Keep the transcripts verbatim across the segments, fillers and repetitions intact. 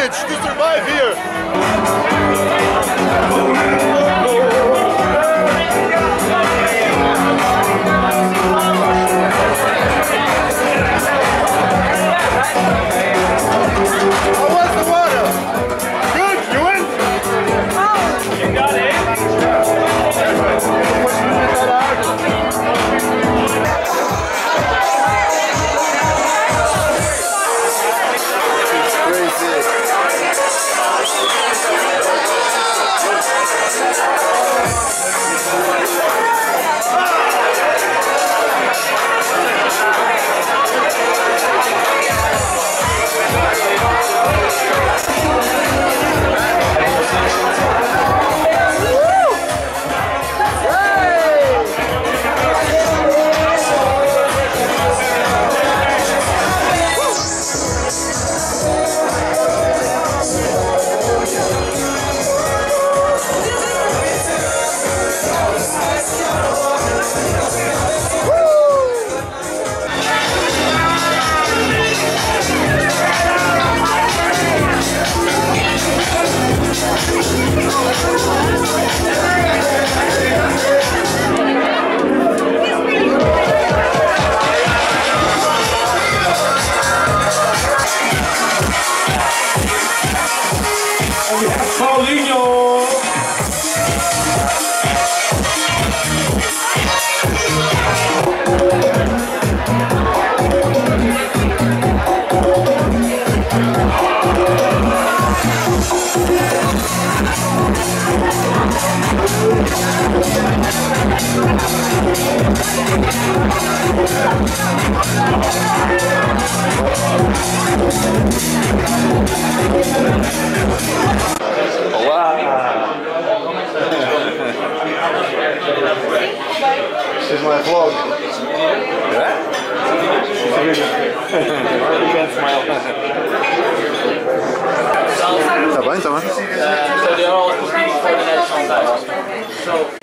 managed to survive here. How was the water? Good, you win? You got it. Paulinho! This is my vlog. Yeah? You can smile. Tá bem, tá bem. So they are all competing for the national title. So.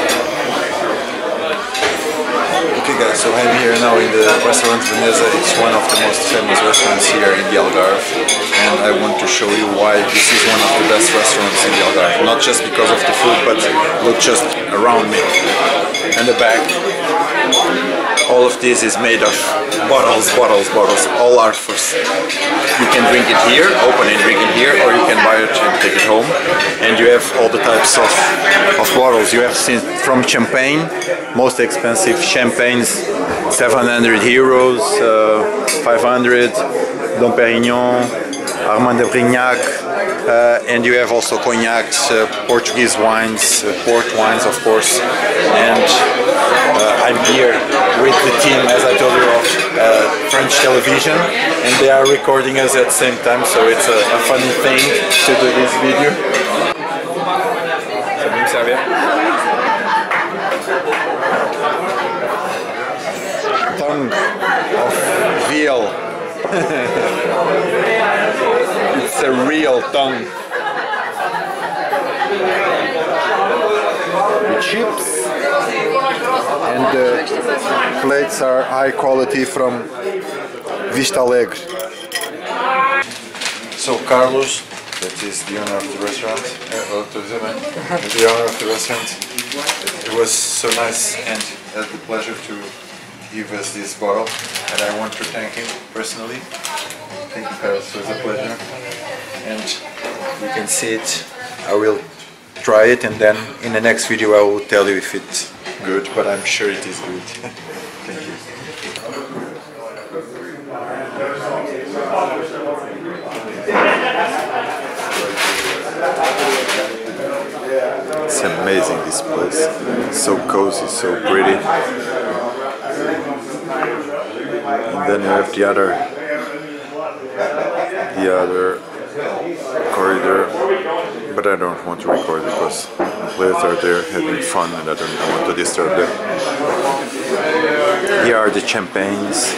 Okay guys, so I'm here now in the restaurant Veneza. It's one of the most famous restaurants here in the Algarve, and I want to show you why this is one of the best restaurants in the Algarve. Not just because of the food, but look just around me. And the back, all of this is made of bottles, bottles, bottles, all art first. You can drink it here, open and drink it here, or you can buy it and take it home. And you have all the types of, of bottles. You have seen from champagne, most expensive champagnes, seven hundred euros, uh, five hundred, Dom Perignon, Armand de Brignac, uh, and you have also cognacs, uh, Portuguese wines, uh, port wines of course, and uh, I'm here with the team, as I told you, of uh, French television, and they are recording us at the same time, so it's a, a funny thing to do this video. Ça va me servir? Tongue of veal. It's a real tongue. The chips and the plates are high quality from Vista Alegre. So Carlos, that is the owner of the restaurant, uh, the owner of the restaurant, it was so nice and had the pleasure to give us this bottle, and I want to thank him personally. Thank you Carlos, it was a pleasure. And you can see it, I will try it, and then in the next video I will tell you if it's good, but I'm sure it is good. Thank you. It's amazing, this place. So cozy, so pretty. And then you have the other the other corridor, but I don't want to record because players are there having fun and I don't want to disturb them. Here are the champagnes.